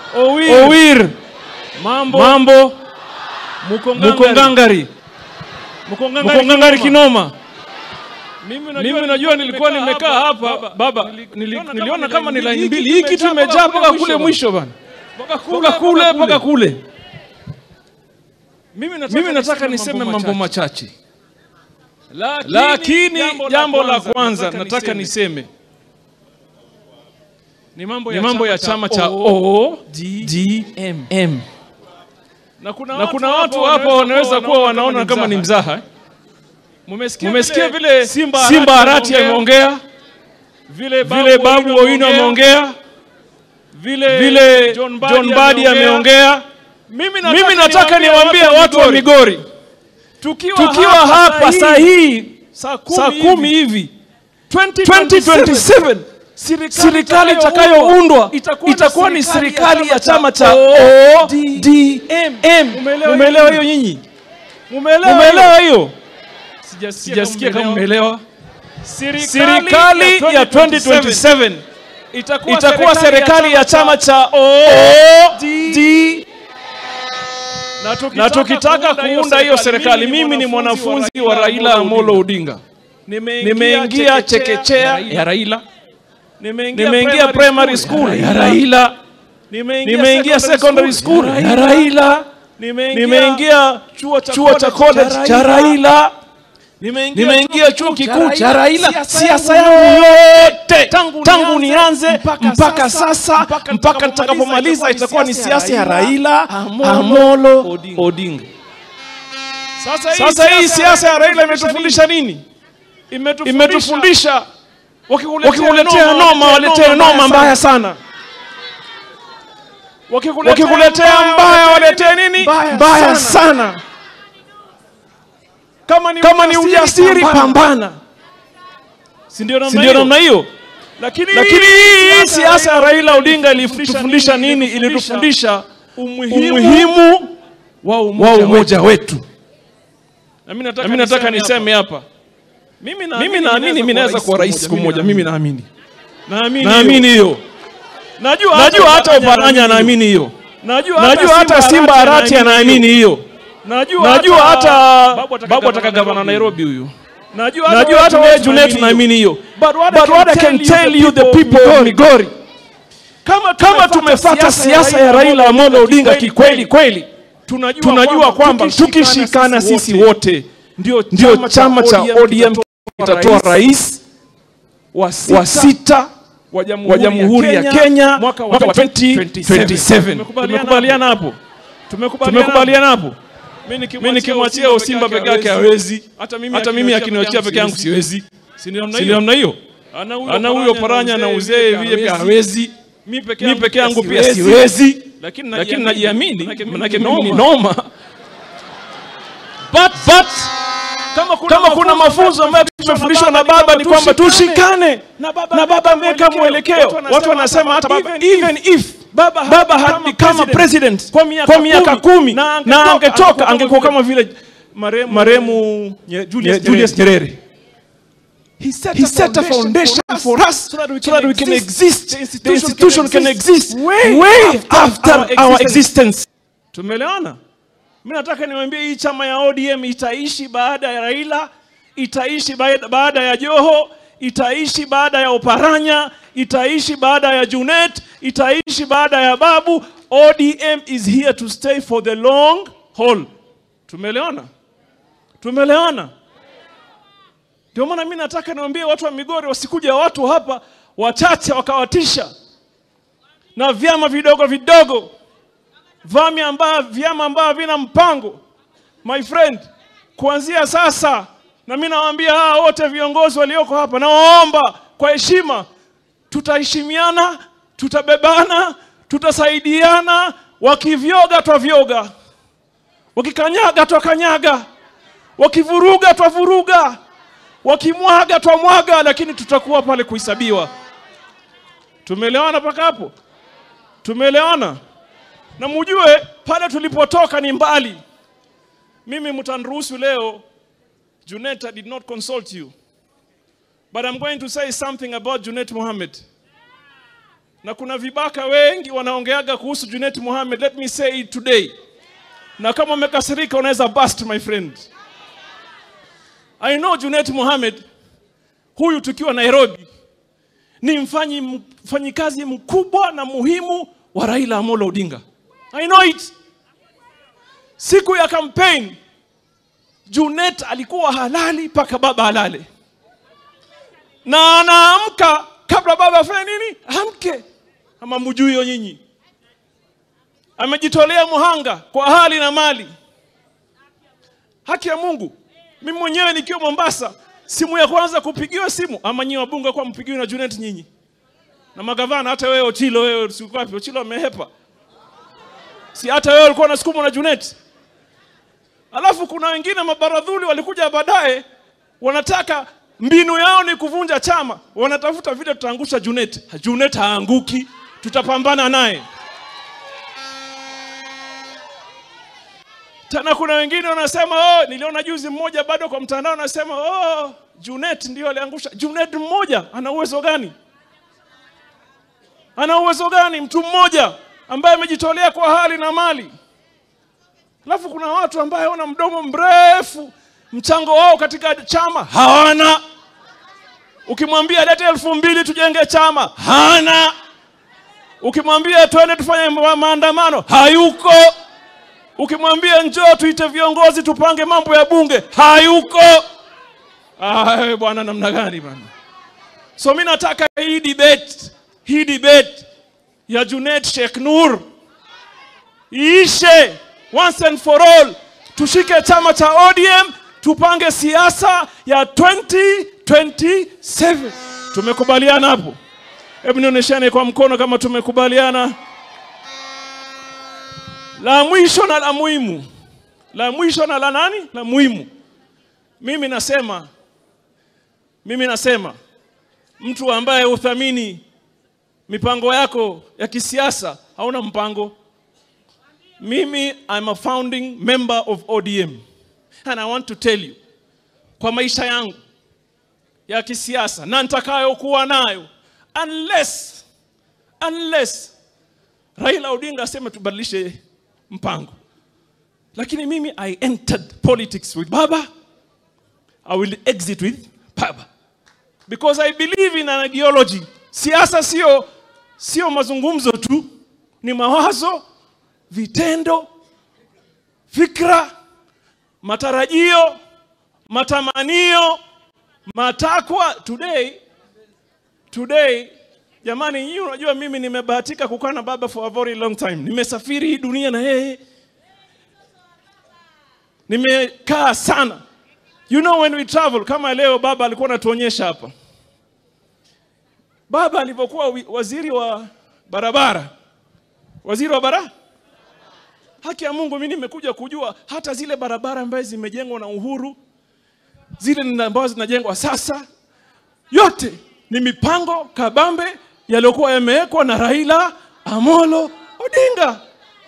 Owir. Mambo. Mukongangari. Mukongangari kinoma. Mimi najua nilikuwa nimekaa hapa baba niliona kama ni line mbili. Hii kitu imejaa mpaka kule mwisho bana. Mpaka kule. Mimi nataka niseme mambo machache. Lakini jambo la kwanza nataka niseme ni mambo ya chama cha ODM. Na kuna watu hapa wanaweza kuwa wanaona kama ni mzaha. Mumesikia vile Simba Arati ameongea, vile Babu Owino ameongea, vile John Badi ameongea. Mimi nataka niwaambie watu wa Migori, tukiwa hapa saa hii saa 10 hivi 2027 serikali itakayoundwa itakuwa ni serikali ya chama cha ODM. Umeelewa hiyo nyinyi? Umeelewa hiyo? Sijasikia kama umeelewa. Serikali ya 2027 itakuwa serikali ya chama cha ODM. Na tukitaka kuunda hiyo serikali, mimi ni mwanafunzi wa Raila Amolo Odinga. Nimeingia chekechea ya Raila. Nimeingia primary school ya Raila. Nimeingia secondary school ya Raila. Nimeingia chuo cha college cha Raila. Nimeingia chuo kikuu cha Raila. Siasa yangu yote tangu nianze mpaka sasa mpaka nitakapomaliza itakuwa ni siasa ya Raila Amolo Odinga. Sasa hii siasa ya Raila imetufundisha nini? Imetufundisha wakikuletea noma waletea noma mbaya sana. Wakikuletea mbaya waletee nini? Mbaya sana. Kama ni ujasiri pambana. Si ndio namna hiyo? Lakini siasa ya Raila Odinga ilitufundisha nini? Ilitufundisha umuhimu wa umoja wetu. Na mimi nataka niseme hapa. Mimi naamini mimi naweza kuwa rais siku moja. Mimi naamini hiyo. Najua hata Oparanya naamini hiyo. Najua hata Simba Arati anaamini hiyo. Najua hata babu atakagavana Nairobi huyu. Najua hata wewe Junet naamini hiyo. But what I can tell you the people of Migori, kama tumefuata siasa ya Raila Amolo Odinga kweli, tunajua kwamba tukishikana sisi wote ndio chama cha ODM kitatoa rais wa sita wa Jamhuri ya Kenya mwaka wa 2027. Tumekubaliana hapo. Mimi nikimwachia Osimba peke yake hawezi. Hata mimi akiniachia peke yangu siwezi. Si namna hiyo? Ana huyo Paranya na uzee vile pia hawezi. Mimi peke yangu pia siwezi. Lakini najiamini, maana ni noma. But kama kuna mafunzo ambayo tumefundishwa na baba ni kwamba tushikane. Na baba ameweka mwelekeo. Watu wanasema hata baba even if baba had become a president kwa miaka 10 na angetoka angekuwa kama vile maremu Julius Nyerere. He set a foundation for us so that we can exist. The institution can exist way after our existence. Tumeelewana? Mimi nataka niwaambie hii chama ya ODM itaishi baada ya Raila, itaishi baada ya Joho, itaishi baada ya Oparanya, itaishi baada ya Junet, itaishi baada ya Babu. ODM is here to stay for the long haul. Tumeelewana? Ndio maana mimi nataka niwaambie watu wa Migori wasikuja watu hapa wachache wakawatisha na vyama vidogo. Vyama ambavyo vina mpango. My friend, kuanzia sasa na mimi nawaambia hawa wote viongozi walioko hapa, nawaomba kwa heshima, tutaheshimiana, tutabebana, tutasaidiana, wakivyoga twavyoga, wakikanyaga twakanyaga, wakivuruga twavuruga, wakimwaga twamwaga, lakini tutakuwa pale kuhesabiwa. Tumeelewana paka hapo? Tumeelewana? Na mjue pale tulipotoka ni mbali. Mimi mtaniruhusu leo, Junet, I did not consult you. But I'm going to say something about Junet Mohammed. na kuna vibaka wengi wanaongeaga kuhusu Junet Mohamed. Let me say it today. Na kama umekasirika unaweza bust, my friend. I know Junet Mohamed, huyu tukiwa Nairobi, ni mfanyikazi mkubwa na muhimu wa Raila Amolo Odinga. I know it. Siku ya campaign, Junet alikuwa halali paka baba halale. Na anaamka kabla baba afanye nini? Amke. Ama mjui hiyo nyinyi. Amejitolea muhanga kwa hali na mali. Haki ya Mungu. Mimi mwenyewe nikiwa Mombasa, simu ya kwanza kupigiwa simu, ama nyinyi wabunge kwa mpigiwe na Junet nyinyi. Na magavana, hata wewe Ochilo, wewe usikuwa wapi? Ochilo amehepa. Si hata wewe ulikuwa unasukumwa na Junet. Alafu kuna wengine mabaradhuli walikuja baadaye, wanataka mbinu yao ni kuvunja chama. Wanatafuta vile tutaangusha Junet. Junet haanguki, tutapambana naye. Tena kuna wengine wanasema, niliona juzi mmoja bado kwa mtandao anasema, Junet ndio aliangusha. Junet mmoja ana uwezo gani? Ana uwezo gani mtu mmoja ambaye amejitolea kwa hali na mali? Alafu kuna watu ambaye wana mdomo mrefu, mchango wao katika chama hawana. Ukimwambia lete 2,000 tujenge chama, hana. Ukimwambia twende tufanye maandamano, hayuko. Ukimwambia njoo tuite viongozi tupange mambo ya bunge, hayuko. Bwana namna gani bwana? So mimi nataka hii debate ya Junet Sheikh Nur ishe once and for all. Tushike chama cha ODM, tupange siasa ya 2027. Tumekubaliana hapo? Hebu nionyeshane kwa mkono kama tumekubaliana. La mwisho na la muhimu. La mwisho na la nani? La muhimu. Mimi nasema mtu ambaye uthamini mipango yako ya kisiasa hauna mpango. Mimi I'm a founding member of ODM, and I want to tell you, kwa maisha yangu ya kisiasa na nitakayokuwa nayo, unless Raila Odinga aseme tubadilishe mpango. Lakini mimi I entered politics with Baba, I will exit with Baba, because I believe in an ideology. Siasa sio mazungumzo tu, ni mawazo, vitendo, fikra, matarajio, matamanio, matakwa. Today jamani, nyinyi unajua mimi nimebahatika kukaa na Baba for a very long time. Nimesafiri hii dunia na yeye. Nimekaa sana. You know when we travel, kama leo Baba alikuwa anatuonyesha hapa. Baba alipokuwa waziri wa barabara. Waziri wa barabara? Haki ya Mungu, mimi nimekuja kujua hata zile barabara ambazo zimejengwa na Uhuru, zile ambazo zinajengwa sasa, yote ni mipango kabambe yaliokuwa yamewekwa na Raila Amolo Odinga.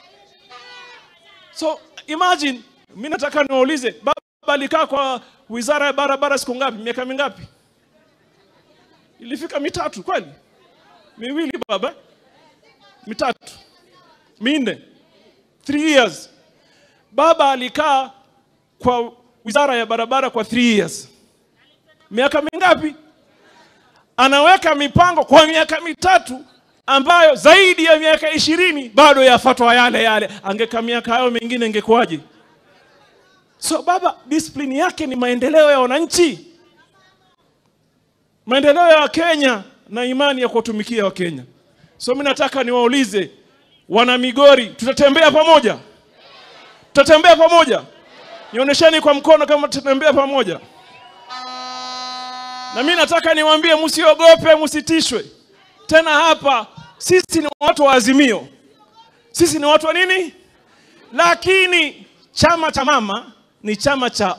So imagine, mimi nataka niwaulize, Baba alikaa kwa wizara ya barabara siku ngapi? Miaka mingapi? Ilifika 3 kweli? 2 Baba? 3 4 3 years. Baba alikaa kwa wizara ya barabara kwa 3 years. Miaka mingapi? Anaweka mipango kwa miaka 3 ambayo zaidi ya miaka 20 bado yafuatwa yale. Angeka miaka hayo mengine ingekuaje? So Baba discipline yake ni maendeleo ya wananchi, maendeleo ya Kenya na imani ya kutumikia wa Kenya. So mimi nataka niwaulize wana Migori, tutatembea pamoja? Tutatembea pamoja? Nionyesheni kwa mkono kama tutatembea pamoja. Na mimi nataka niwaambie msiogope, msitishwe. Tena hapa sisi ni watu wa Azimio. Sisi ni watu wa nini? Lakini chama cha mama ni chama cha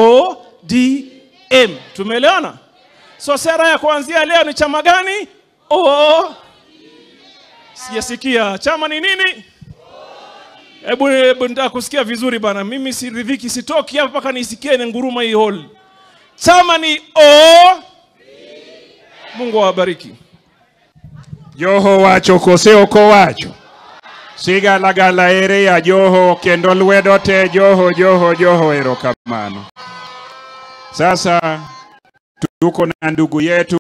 ODM. Tumeelewana? So sera ya kuanzia leo ni chama gani? Sijasikia. Chama ni nini? Hebu nataka kusikia vizuri bana. Mimi siridhiki, sitoki hapa mpaka nisikie ni nguruma hii hall. Chama ni Mungu awabariki. Joho wacho kose oko wacho. Siga lagala ere ya Joho kendo lwedo te Joho erokamano. Sasa tuko na ndugu yetu